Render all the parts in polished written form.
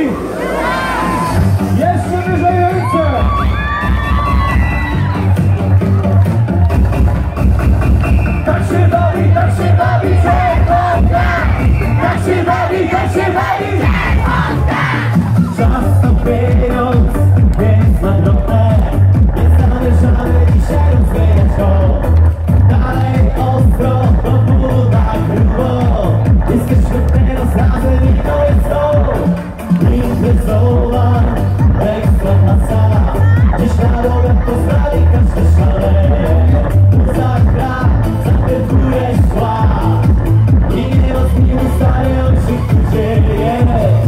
Jeszcze wyżej ręce! Tak się bawi, Czechota! Tak się bawi, Czechota! Czas to pieniądz, więc nagrodę. Nie zamierzamy dzisiaj rozwijać go. Dalej ostro, do buda grubo. Jesteśmy teraz razem i to jest to. Imprezowa, ekstra masa. Dziś na drogę pozdrowi każdy szaleje. Zagra, zapytuje szła. I nie rozbiły stare oczy, tu dzieje.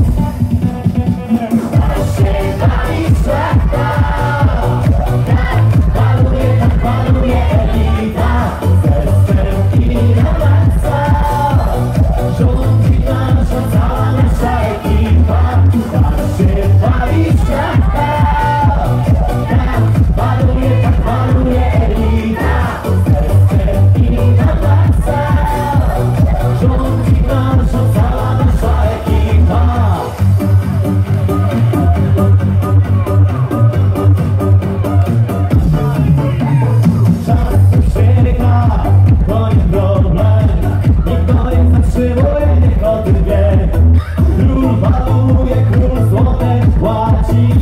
Panuje elita, sercem i na maksa. Rządzi nasza cała nasza ekipa. Tak się bawi świata. Panuje elita, sercem i na maksa. Rządzi nasza cała nasza ekipa. To nie problem, nikto nie zatrzymuje, niech o tym wie. Król maluje, król złotem płaci.